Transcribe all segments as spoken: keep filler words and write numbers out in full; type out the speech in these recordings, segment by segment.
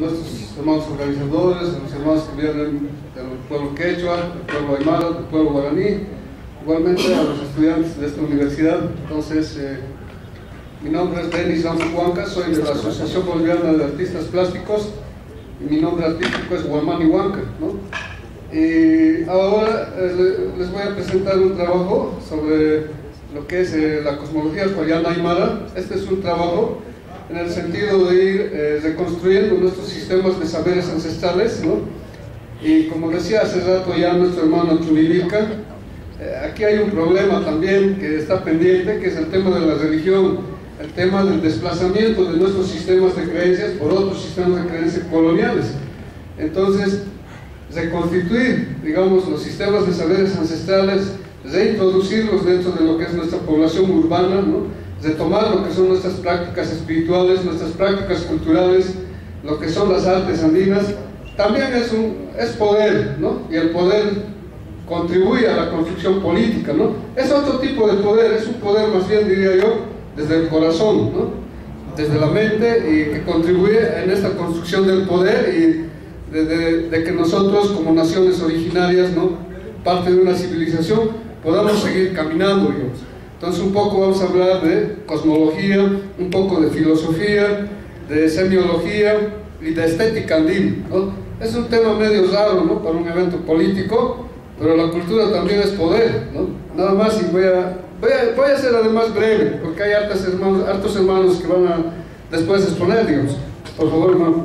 nuestros hermanos organizadores, a los hermanos que vienen del pueblo quechua, del pueblo aymara, del pueblo guaraní, igualmente a los estudiantes de esta universidad. Entonces, eh, mi nombre es Denis Ramos Huanca, soy de la Asociación Boliviana de Artistas Plásticos y mi nombre artístico es Guamani Huanca, ¿no? Y ahora eh, les voy a presentar un trabajo sobre lo que es eh, la cosmología huayana aymara. Este es un trabajo en el sentido de ir eh, reconstruyendo nuestros sistemas de saberes ancestrales, ¿no? Y como decía hace rato ya nuestro hermano Chunivilca, eh, aquí hay un problema también que está pendiente, que es el tema de la religión, el tema del desplazamiento de nuestros sistemas de creencias por otros sistemas de creencias coloniales. Entonces, reconstituir, digamos, los sistemas de saberes ancestrales, reintroducirlos dentro de lo que es nuestra población urbana, ¿no? Retomar lo que son nuestras prácticas espirituales, nuestras prácticas culturales, lo que son las artes andinas, también es, un, es poder, ¿no? Y el poder contribuye a la construcción política, ¿no? Es otro tipo de poder, es un poder más bien, diría yo, desde el corazón, ¿no? Desde la mente, y que contribuye en esta construcción del poder y de, de, de que nosotros como naciones originarias, ¿no? Parte de una civilización, podamos seguir caminando, digamos. Entonces un poco vamos a hablar de cosmología, un poco de filosofía, de semiología y de estética andina, ¿no? Es un tema medio raro, ¿no? Para un evento político, pero la cultura también es poder, ¿no? Nada más, y voy a, voy a, voy a ser además breve, porque hay hartos hermanos, hartos hermanos que van a después exponer, digamos. Por favor, hermano.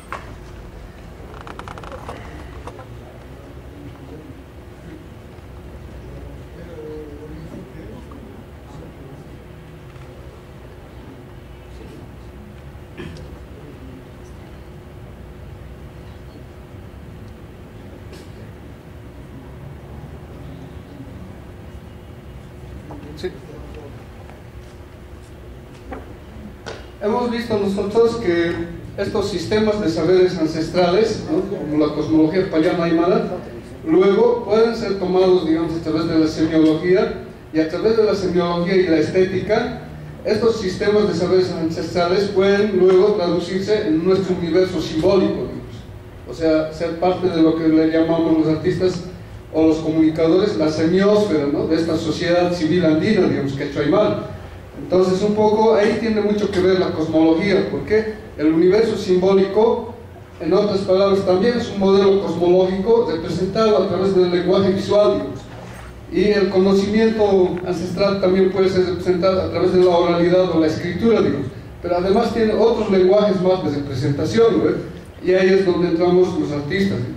Sí. Hemos visto nosotros que estos sistemas de saberes ancestrales, ¿no? Como la cosmología huayana aymara, luego pueden ser tomados, digamos, a través de la semiología, y a través de la semiología y la estética, estos sistemas de saberes ancestrales pueden luego traducirse en nuestro universo simbólico, digamos. O sea, ser parte de lo que le llamamos los artistas o los comunicadores, la semiósfera, ¿no? De esta sociedad civil andina, digamos, quechua aymara. Entonces un poco ahí tiene mucho que ver la cosmología, porque el universo simbólico, en otras palabras, también es un modelo cosmológico representado a través del lenguaje visual, digamos. Y el conocimiento ancestral también puede ser representado a través de la oralidad o la escritura, digamos. Pero además tiene otros lenguajes más de representación, ¿no? Y ahí es donde entramos los artistas, ¿no?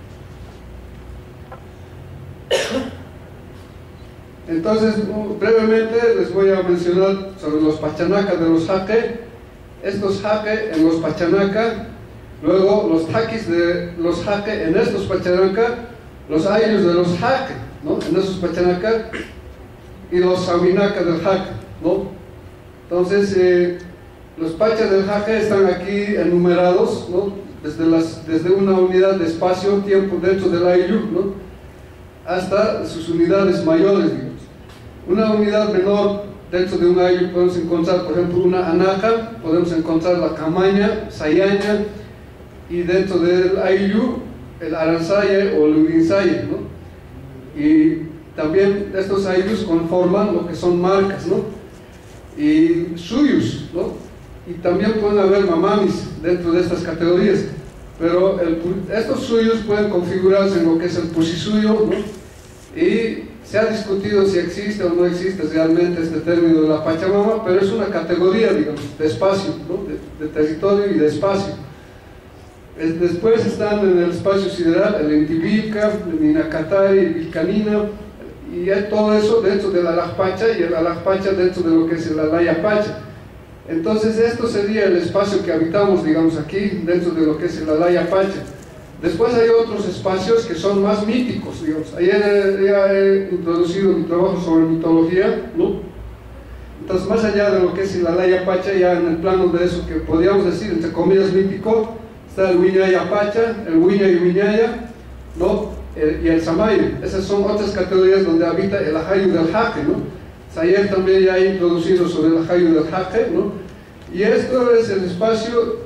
Entonces, brevemente les voy a mencionar sobre los pachanacas de los jaque. Estos jaque en los pachanaca, luego los taquis de los jaque en estos pachanaca, los ayllus de los jaque, ¿no? En esos pachanaca, y los sabinacas del jaque, ¿no? Entonces, eh, los pachas del jaque están aquí enumerados, ¿no? Desde, las, desde una unidad de espacio-tiempo dentro del ayllu, ¿no? Hasta sus unidades mayores, digamos. Una unidad menor dentro de un ayllu podemos encontrar, por ejemplo, una anaja, podemos encontrar la camaña, sayaña, y dentro del ayllu el aranzaye o el urinzaye, ¿no? Y también estos ayllus conforman lo que son marcas, ¿no? Y suyus, ¿no? Y también pueden haber mamamis dentro de estas categorías, pero el, estos suyos pueden configurarse en lo que es el pusisuyo, ¿no? Y se ha discutido si existe o no existe realmente este término de la Pachamama, pero es una categoría, digamos, de espacio, ¿no? de, de territorio y de espacio. Es, después están en el espacio sideral el Intibilca, el Minacatari, el Vilcanina, y hay todo eso dentro del Alajpacha, y el Alajpacha dentro de lo que es el Alayapacha. Entonces esto sería el espacio que habitamos, digamos, aquí, dentro de lo que es el Alayapacha. Después hay otros espacios que son más míticos, digamos. Ayer ya he introducido mi trabajo sobre mitología, ¿no? Entonces, más allá de lo que es el Alayapacha, ya en el plano de eso que podríamos decir, entre comillas, mítico, está el Huiñayapacha, el Huiña y Huiñaya, ¿no? El, y el Samayo. Esas son otras categorías donde habita el Ajayu del Jaque, ¿no? Ayer también ya he introducido sobre el Ajayu del Jaque, ¿no? Y esto es el espacio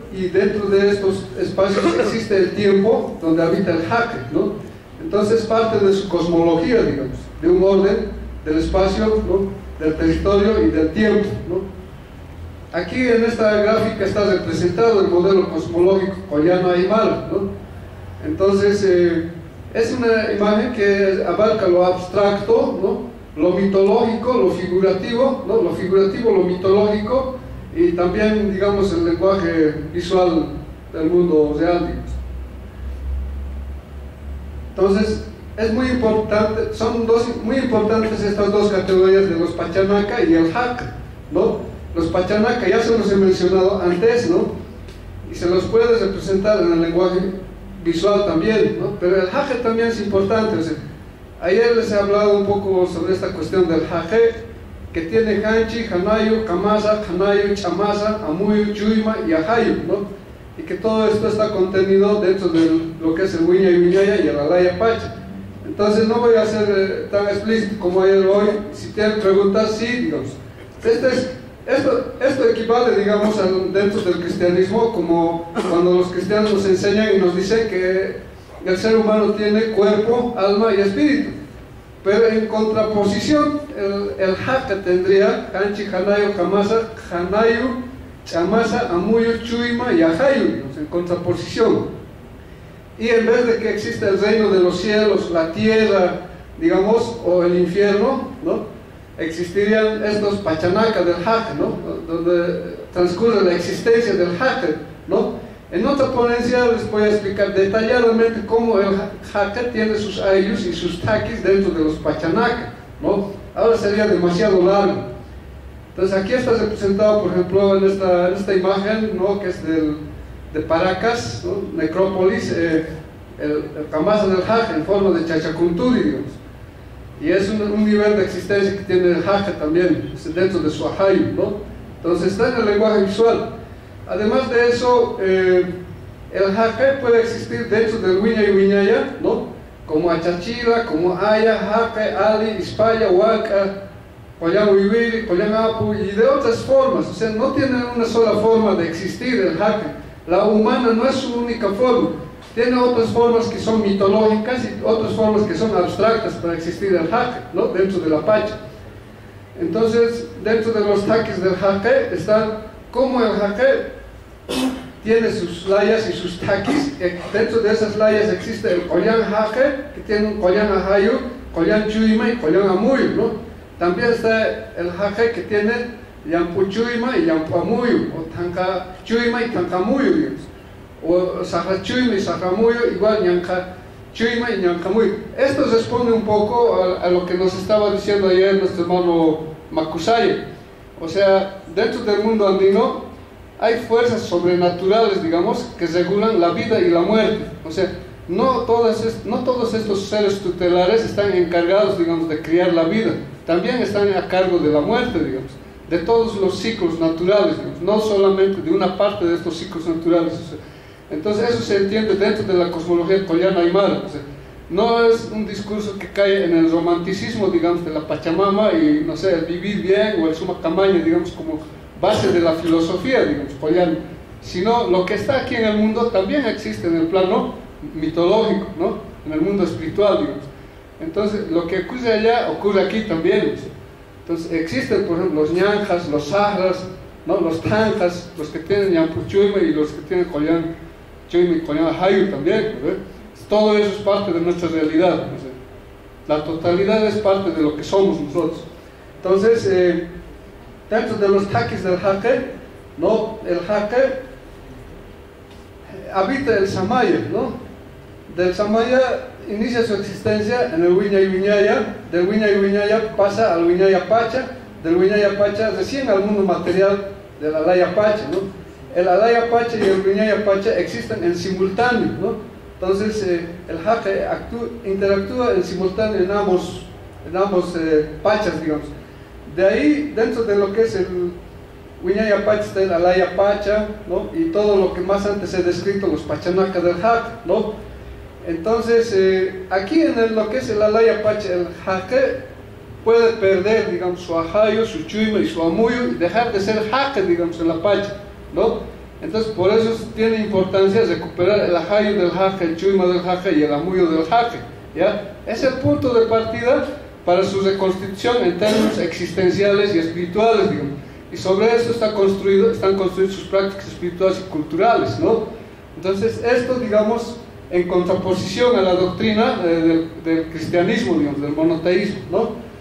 y dentro de estos espacios existe el tiempo donde habita el jaque, ¿no? Entonces parte de su cosmología, digamos, de un orden del espacio, ¿no? Del territorio y del tiempo, ¿no? Aquí en esta gráfica está representado el modelo cosmológico Collano Aymara, ¿no? Entonces eh, es una imagen que abarca lo abstracto, ¿no? Lo mitológico, lo figurativo, ¿no? Lo figurativo, lo mitológico y también, digamos, el lenguaje visual del mundo real, digamos. Entonces es muy importante, son dos, muy importantes estas dos categorías de los Pachanaka y el jaque, ¿no? Los Pachanaka ya se los he mencionado antes, ¿no? Y se los puede representar en el lenguaje visual también, ¿no? Pero el jaque también es importante. O sea, ayer les he hablado un poco sobre esta cuestión del jaque, que tiene Hanchi, Hanayu, Kamasa, Hanayu, Chamasa, Amuyu, Chuyma y Ajayu, ¿no? Y que todo esto está contenido dentro de lo que es el Wiña y Wiñaya y el Alaya Pacha. Entonces no voy a ser eh, tan explícito como ayer hoy. Si tienen preguntas, sí, digamos. Este es Esto, esto equivale, digamos, a, dentro del cristianismo, como cuando los cristianos nos enseñan y nos dicen que el ser humano tiene cuerpo, alma y espíritu. Pero en contraposición, el, el jaque tendría Hanchi, Hanayu, Kamasa, Hanayu, Chamasa, Amuyu, Chuyma y Ajayu, digamos, en contraposición. Y en vez de que exista el reino de los cielos, la tierra, digamos, o el infierno, ¿no? Existirían estos Pachanaka del jaque, ¿no? Donde transcurre la existencia del jaque, ¿no? En otra ponencia les voy a explicar detalladamente cómo el jaque tiene sus ayllus y sus taquis dentro de los Pachanaka, ¿no? Ahora sería demasiado largo. Entonces aquí está representado, por ejemplo, en esta, en esta imagen, ¿no? Que es del, de Paracas, ¿no? Necrópolis, eh, el, el Kamasa del jaque en forma de Chachacunturi, digamos. Y es un, un nivel de existencia que tiene el jaque también, dentro de su ajayu, ¿no? Entonces está en el lenguaje visual. Además de eso, eh, el jaque puede existir dentro del Wiña y Wiñaya, ¿no? Como Achachila, como Aya, Jaque, Ali, Ispaya, Huaca, Collán Huiviri, Collán Apu, y de otras formas. O sea, no tiene una sola forma de existir el jaque. La humana no es su única forma. Tiene otras formas que son mitológicas y otras formas que son abstractas para existir el jaque, ¿no? Dentro de la pacha. Entonces, dentro de los taquis del jaque está como el jaque tiene sus layas y sus taquis. Dentro de esas layas existe el Collán jaque, que tiene un Collán ajayu, Collán chuyma y Collán amuyu, ¿no? También está el jaque que tiene Yampu chuyma y Yampu amuyu, o Tanka chuyma y Tanka amuyu, digamos. O Saja Chuyma y Saja Muyo, igual Ñanca Chuyma y Ñanca Muyo. Esto responde un poco a, a lo que nos estaba diciendo ayer nuestro hermano Macusaya. O sea, dentro del mundo andino hay fuerzas sobrenaturales, digamos, que regulan la vida y la muerte. O sea, no, todas, no todos estos seres tutelares están encargados, digamos, de criar la vida. También están a cargo de la muerte, digamos, de todos los ciclos naturales, digamos, no solamente de una parte de estos ciclos naturales. O sea, entonces eso se entiende dentro de la cosmología Collano Aymara. O sea, no es un discurso que cae en el romanticismo, digamos, de la Pachamama y, no sé, el vivir bien o el suma camaña, digamos, como base de la filosofía, digamos, Collano, sino lo que está aquí en el mundo también existe en el plano mitológico, ¿no? En el mundo espiritual, digamos. Entonces, lo que ocurre allá ocurre aquí también. Entonces, existen, por ejemplo, los ñanjas, los sahras, ¿no? Los tanjas, los que tienen Yampuchuyma y los que tienen Collán Chuyma y Collán ajayu también, ¿no? Todo eso es parte de nuestra realidad, ¿no? La totalidad es parte de lo que somos nosotros. Entonces, eh, dentro de los taquis del jaque, ¿no? El jaque eh, habita el Samaya, ¿no? Del Samaya inicia su existencia en el Wiña y Wiñaya, del Wiña y Wiñaya pasa al Wiñaya Pacha, del Wiñaya Pacha recién al mundo material del Alaya Pacha, ¿no? El Alaya Pacha y el Wiñaya Pacha existen en simultáneo, ¿no? Entonces eh, el jaque interactúa en simultáneo en ambos, en ambos eh, pachas, digamos. De ahí, dentro de lo que es el Wiñaya Pacha está el Alaya Pacha, ¿no? Y todo lo que más antes he descrito, los Pachanaka del jaque, ¿no? Entonces, eh, aquí en el, lo que es el Alaya Pacha, el jaque puede perder, digamos, su ajayo, su chuyma y su amuyo y dejar de ser jaque, digamos, en la pacha, ¿no? Entonces, por eso tiene importancia recuperar el ajayo del jaque, el chuima del jaque y el amuyo del jaque, ¿ya? Es el punto de partida para su reconstrucción en términos existenciales y espirituales, digamos. Y sobre eso está construido, están construidas sus prácticas espirituales y culturales, ¿no? Entonces, esto, digamos, en contraposición a la doctrina eh, del, del cristianismo, digamos, del monoteísmo, ¿no?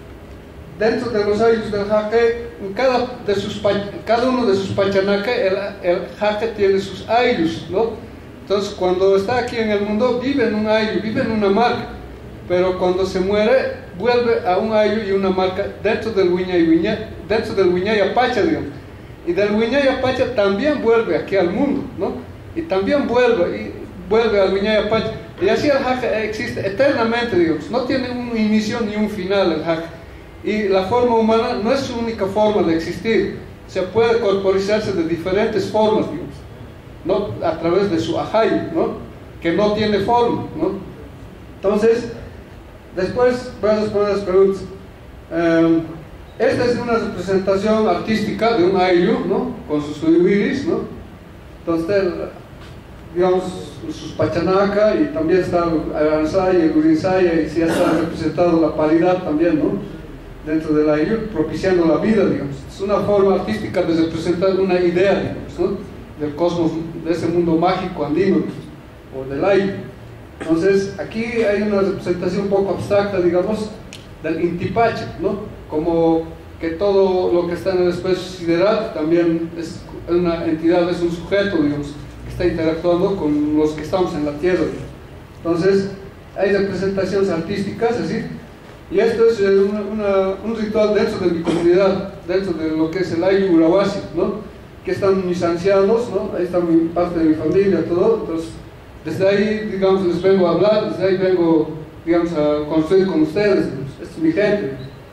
Dentro de los ayllus del jaque, en cada, de sus, cada uno de sus pachanaque, el, el jaque tiene sus ayllus, ¿no? Entonces, cuando está aquí en el mundo, vive en un ayllu, vive en una marca, pero cuando se muere, vuelve a un ayllu y una marca dentro del Huiñay Huiñay, dentro del Huiñay Apacha, digamos. Y del Huiñay Apacha también vuelve aquí al mundo, ¿no? Y también vuelve, y vuelve al Huiñay Apacha. Y así el jaque existe eternamente, digamos. No tiene un inicio ni un final el jaque. Y la forma humana no es su única forma de existir, se puede corporizarse de diferentes formas, digamos, ¿no? A través de su ajayo, ¿no? Que no tiene forma, ¿no? Entonces, después voy a responder las preguntas. Um, esta es una representación artística de un ayllu, ¿no? Con sus fluiris, ¿no? Entonces, digamos, sus pachanaca, y también está el aranzaya, el urinsaya, y si ya está representado la paridad también, ¿no? Dentro del ayllu, propiciando la vida, digamos. Es una forma artística de representar una idea, digamos, ¿no? Del cosmos, de ese mundo mágico andino, digamos, o del ayllu. Entonces, aquí hay una representación un poco abstracta, digamos, del intipacha, ¿no? Como que todo lo que está en el espacio sideral también es una entidad, es un sujeto, digamos, que está interactuando con los que estamos en la Tierra, digamos. Entonces, hay representaciones artísticas, así. Y esto es una, una, un ritual dentro de mi comunidad, dentro de lo que es el ayllu Urahuasi, ¿no? Que están mis ancianos, ¿no? Ahí está mi, parte de mi familia, todo. Entonces, desde ahí, digamos, les vengo a hablar, desde ahí vengo, digamos, a construir con ustedes, digamos. Esta es mi gente.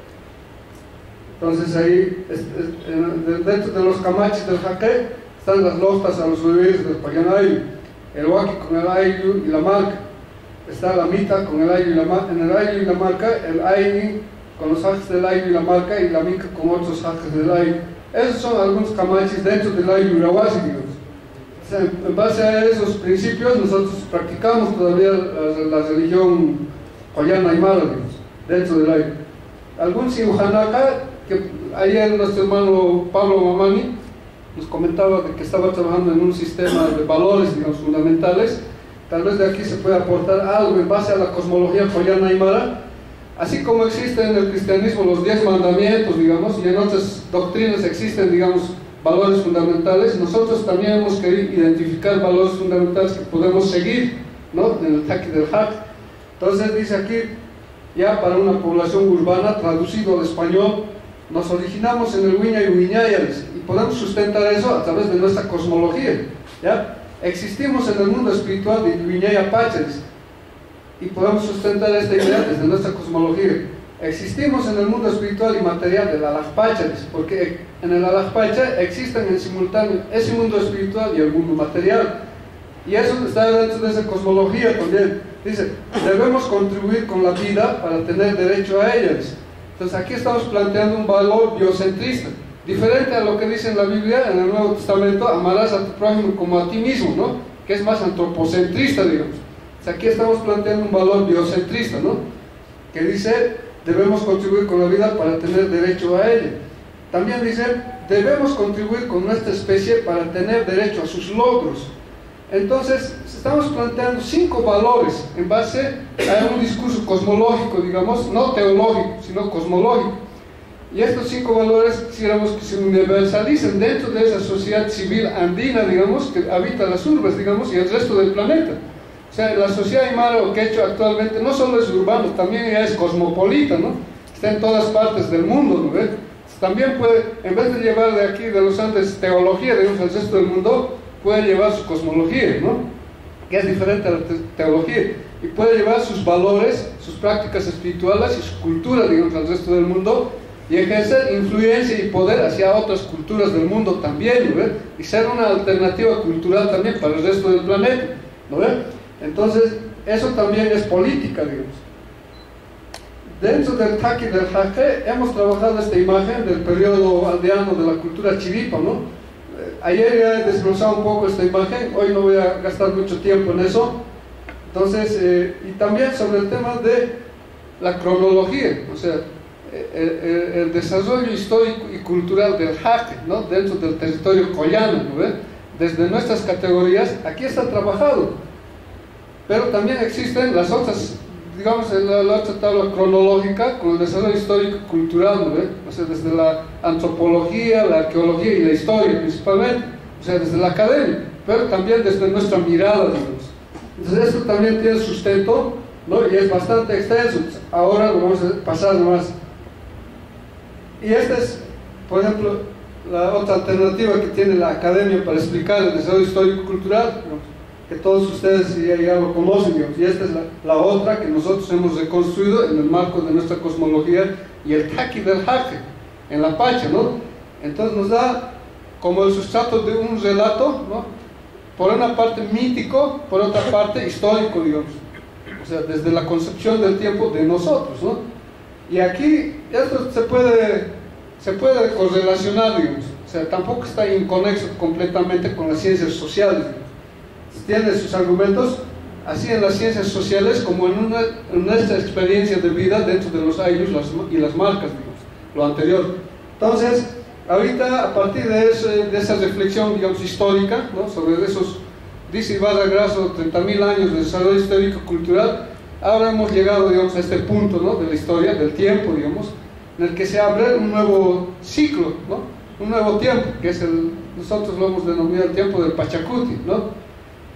Entonces, ahí, es, es, dentro de los camaches del jaque, están las lostas a los bebés del Payan ayllu, el huaki con el ayllu y la marca. Está la mita con el ayllu y la marca, en el ayllu y la marca, el aini con los hajes del ayllu y la marca, y la mica con otros hajes del ayllu. Esos son algunos camaches dentro del ayllu Urahuasi, digamos. O sea, en base a esos principios, nosotros practicamos todavía la, la religión Hoyana Aymara, digamos, dentro del ayllu. Algún cirujanaka, que ayer nuestro hermano Pablo Mamani nos comentaba de que estaba trabajando en un sistema de valores, digamos, fundamentales. Tal vez de aquí se puede aportar algo en base a la cosmología Hoyana Aymara, así como existen en el cristianismo los diez mandamientos, digamos, y en otras doctrinas existen, digamos, valores fundamentales. Nosotros también hemos querido identificar valores fundamentales que podemos seguir, ¿no? En el taqui del haq. Entonces dice aquí, ya para una población urbana, traducido al español, nos originamos en el Huiñay Huiñayales, y podemos sustentar eso a través de nuestra cosmología, ¿ya? Existimos en el mundo espiritual de Huiñay Apaches, y podemos sustentar esta idea desde nuestra cosmología. Existimos en el mundo espiritual y material del Alajpachares, porque en el Alajpacha existen en simultáneo ese mundo espiritual y el mundo material, y eso está dentro de esa cosmología también. Dice, debemos contribuir con la vida para tener derecho a ellas. Entonces aquí estamos planteando un valor biocentrista, diferente a lo que dice en la Biblia, en el Nuevo Testamento, amarás a tu prójimo como a ti mismo, ¿no? Que es más antropocentrista, digamos. Entonces aquí estamos planteando un valor biocentrista, ¿no? Que dice, debemos contribuir con la vida para tener derecho a ella. También dice, debemos contribuir con nuestra especie para tener derecho a sus logros. Entonces, estamos planteando cinco valores en base a un discurso cosmológico, digamos, no teológico, sino cosmológico. Y estos cinco valores quisiéramos que se universalicen dentro de esa sociedad civil andina, digamos, que habita las urbes, digamos, y el resto del planeta. O sea, la sociedad aymara o quechua actualmente no solo es urbana, también ya es cosmopolita, ¿no? Está en todas partes del mundo, ¿no ves? También puede, en vez de llevar de aquí, de los Andes, teología, digamos, al resto del mundo, puede llevar su cosmología, ¿no? Que es diferente a la te teología, y puede llevar sus valores, sus prácticas espirituales y su cultura, digamos, al resto del mundo, y ejercer influencia y poder hacia otras culturas del mundo también, ¿no ves? Y ser una alternativa cultural también para el resto del planeta, ¿no ves? Entonces, eso también es política, digamos. Dentro del taqui del jaque hemos trabajado esta imagen del periodo aldeano de la cultura chiripa, ¿no? Ayer ya he desglosado un poco esta imagen, hoy no voy a gastar mucho tiempo en eso. Entonces, eh, y también sobre el tema de la cronología, o sea, el, el, el desarrollo histórico y cultural del jaque, ¿no?, dentro del territorio collano, ¿no ve? Desde nuestras categorías, aquí está trabajado, pero también existen las otras, digamos, la, la otra tabla cronológica con el desarrollo histórico y cultural, ¿no ve? O sea, desde la antropología, la arqueología y la historia principalmente, o sea, desde la academia, pero también desde nuestra mirada, digamos. Entonces esto también tiene sustento, ¿no?, y es bastante extenso. Ahora lo vamos a pasar nomás. Y esta es, por ejemplo, la otra alternativa que tiene la academia para explicar el desarrollo histórico-cultural, digamos, que todos ustedes ya, ya lo conocen, digamos, y esta es la, la otra que nosotros hemos reconstruido en el marco de nuestra cosmología y el taqui del jaque, en la Pacha, ¿no? Entonces nos da como el sustrato de un relato, ¿no?, por una parte mítico, por otra parte histórico, digamos, o sea, desde la concepción del tiempo de nosotros, ¿no? Y aquí esto se puede, se puede correlacionar, digamos, o sea, tampoco está inconexo completamente con las ciencias sociales, digamos. Tiene sus argumentos, así en las ciencias sociales como en, una, en nuestra experiencia de vida dentro de los ayllus y las marcas, digamos, lo anterior. Entonces, ahorita, a partir de, ese, de esa reflexión, digamos, histórica, ¿no?, sobre esos, dice Ibarra Grasso, treinta mil años de desarrollo histórico-cultural, ahora hemos llegado, digamos, a este punto, ¿no?, de la historia, del tiempo, digamos, en el que se abre un nuevo ciclo, ¿no?, un nuevo tiempo, que es el, nosotros lo hemos denominado el tiempo del Pachacuti, ¿no?,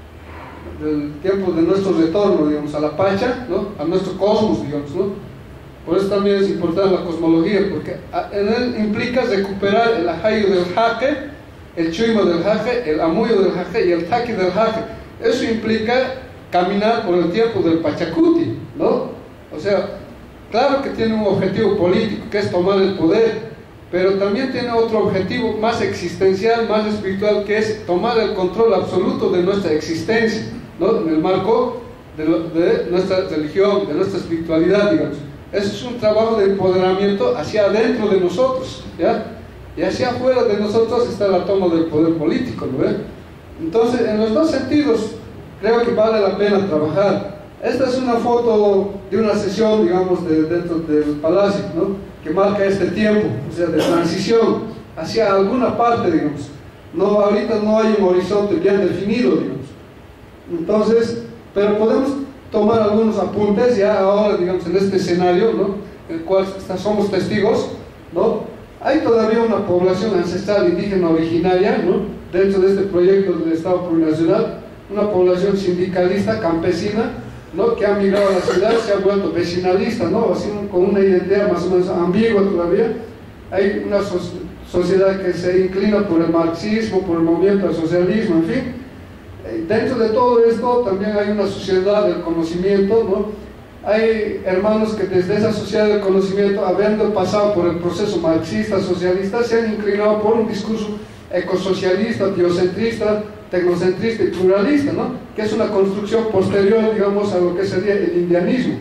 del tiempo de nuestro retorno, digamos, a la Pacha, ¿no?, a nuestro cosmos, digamos, ¿no? Por eso también es importante la cosmología, porque en él implica recuperar el ajayo del jaque, el chuimo del jaque, el amuyo del jaque y el taqui del jaque. Eso implica caminar por el tiempo del Pachacuti, ¿no? O sea, claro que tiene un objetivo político, que es tomar el poder, pero también tiene otro objetivo más existencial, más espiritual, que es tomar el control absoluto de nuestra existencia, ¿no?, en el marco de, lo, de nuestra religión, de nuestra espiritualidad, digamos. Eso es un trabajo de empoderamiento hacia adentro de nosotros, ¿ya? Y hacia afuera de nosotros está la toma del poder político, ¿no ve? Entonces, en los dos sentidos, creo que vale la pena trabajar. Esta es una foto de una sesión, digamos, de, dentro del palacio, ¿no?, que marca este tiempo, o sea, de transición hacia alguna parte, digamos. No, ahorita no hay un horizonte bien definido, digamos. Entonces, pero podemos tomar algunos apuntes ya ahora, digamos, en este escenario, ¿no?, en el cual somos testigos, ¿no? Hay todavía una población ancestral indígena originaria, ¿no?, dentro de este proyecto del Estado plurinacional, una población sindicalista, campesina, ¿no?, que ha migrado a la ciudad, se ha vuelto vecinalista, ¿no?, así con una identidad más o menos ambigua todavía. Hay una so sociedad que se inclina por el marxismo, por el movimiento al socialismo, en fin. Dentro de todo esto también hay una sociedad del conocimiento, ¿no? Hay hermanos que desde esa sociedad del conocimiento, habiendo pasado por el proceso marxista, socialista, se han inclinado por un discurso ecosocialista, biocentrista, tecnocentrista y pluralista, ¿no?, que es una construcción posterior, digamos, a lo que sería el indianismo.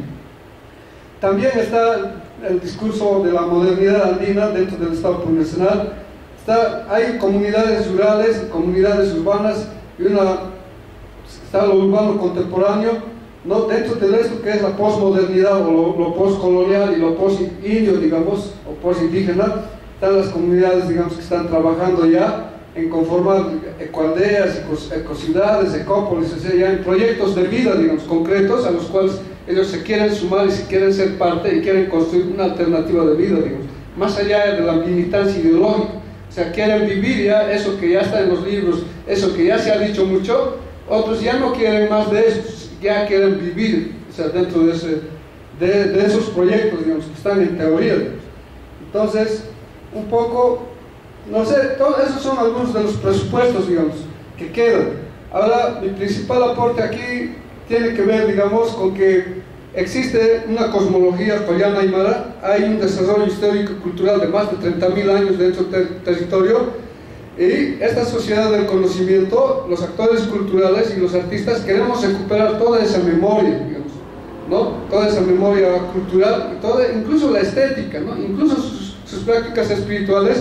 También está el discurso de la modernidad andina dentro del Estado plurinacional. Está, hay comunidades rurales, comunidades urbanas, y una, está lo urbano contemporáneo, ¿no?, dentro de esto que es la posmodernidad o lo, lo postcolonial y lo postindio, digamos, o postindígena. Están las comunidades, digamos, que están trabajando ya en conformar ecoaldeas, ecociudades, ecópolis, o sea, ya en proyectos de vida, digamos, concretos, a los cuales ellos se quieren sumar y se quieren ser parte y quieren construir una alternativa de vida, digamos, más allá de la militancia ideológica. O sea, quieren vivir ya eso que ya está en los libros, eso que ya se ha dicho mucho. Otros ya no quieren más de eso, ya quieren vivir, o sea, dentro de, ese, de, de esos proyectos, digamos, que están en teoría, digamos. Entonces, un poco, no sé, todos esos son algunos de los presupuestos, digamos, que quedan. Ahora, mi principal aporte aquí tiene que ver, digamos, con que existe una cosmología collana aymara, hay un desarrollo histórico y cultural de más de treinta mil años dentro del ter territorio, y esta sociedad del conocimiento, los actores culturales y los artistas queremos recuperar toda esa memoria, digamos, ¿no?, toda esa memoria cultural, y toda, incluso la estética, ¿no?, incluso sus, sus prácticas espirituales,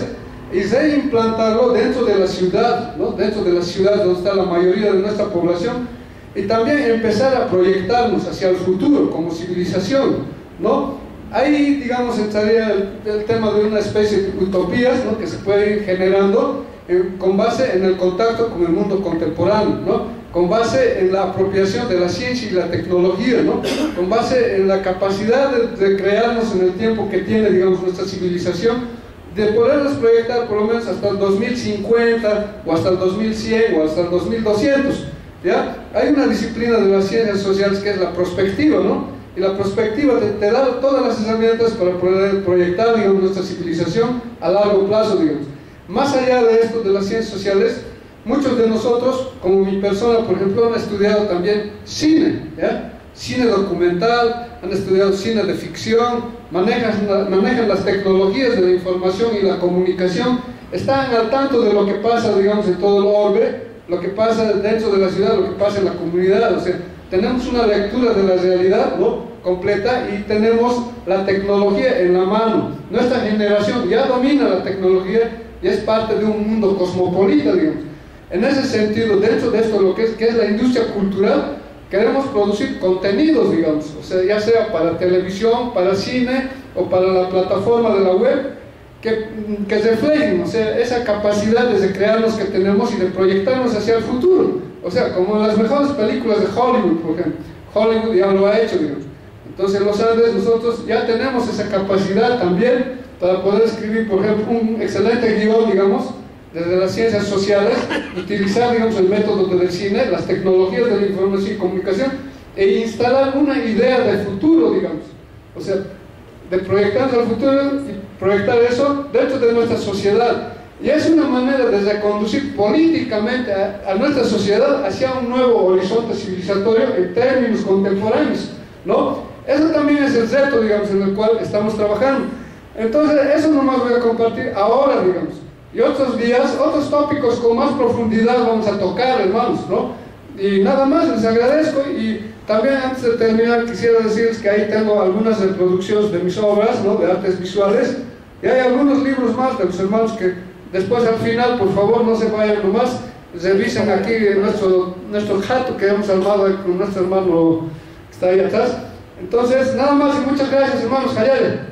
y reimplantarlo dentro de la ciudad, ¿no? Dentro de la ciudad donde está la mayoría de nuestra población, y también empezar a proyectarnos hacia el futuro como civilización, ¿no? Ahí, digamos, entraría el, el tema de una especie de utopías, ¿no? Que se pueden ir generando eh, con base en el contacto con el mundo contemporáneo, ¿no? Con base en la apropiación de la ciencia y la tecnología, ¿no? Con base en la capacidad de, de crearnos en el tiempo que tiene, digamos, nuestra civilización, de podernos proyectar por lo menos hasta el dos mil cincuenta, o hasta el dos mil cien, o hasta el dos mil doscientos, ¿ya? Hay una disciplina de las ciencias sociales que es la prospectiva, ¿no? Y la prospectiva te, te da todas las herramientas para poder proyectar, digamos, nuestra civilización a largo plazo, digamos. Más allá de esto, de las ciencias sociales, muchos de nosotros, como mi persona, por ejemplo, han estudiado también cine, ¿ya? Cine documental, han estudiado cine de ficción, manejan, manejan las tecnologías de la información y la comunicación, están al tanto de lo que pasa, digamos, en todo el orbe, lo que pasa dentro de la ciudad, lo que pasa en la comunidad. O sea, tenemos una lectura de la realidad, ¿no? Completa, y tenemos la tecnología en la mano. Nuestra generación ya domina la tecnología y es parte de un mundo cosmopolita, digamos. En ese sentido, dentro de esto, lo que es, que es la industria cultural, queremos producir contenidos, digamos, o sea, ya sea para televisión, para cine o para la plataforma de la web, que, que reflejen, o sea, esa capacidad de crearnos que tenemos y de proyectarnos hacia el futuro. O sea, como en las mejores películas de Hollywood, por ejemplo. Hollywood ya lo ha hecho, digamos. Entonces, en los Andes nosotros ya tenemos esa capacidad también para poder escribir, por ejemplo, un excelente guión, digamos, desde las ciencias sociales, utilizar, digamos, el método del cine, las tecnologías de la información y comunicación, e instalar una idea de futuro, digamos, o sea, de proyectarnos al futuro y proyectar eso dentro de nuestra sociedad. Y es una manera de reconducir políticamente a, a nuestra sociedad hacia un nuevo horizonte civilizatorio en términos contemporáneos, ¿no? Eso también es el reto, digamos, en el cual estamos trabajando. Entonces, eso nomás voy a compartir ahora, digamos. Y otros días, otros tópicos con más profundidad vamos a tocar, hermanos, ¿no? Y nada más, les agradezco. Y también, antes de terminar, quisiera decirles que ahí tengo algunas reproducciones de mis obras, ¿no? De artes visuales. Y hay algunos libros más de los hermanos que después, al final, por favor, no se vayan nomás, revisen aquí nuestro, nuestro jato que hemos armado con nuestro hermano que está ahí atrás. Entonces, nada más y muchas gracias, hermanos. Hayale.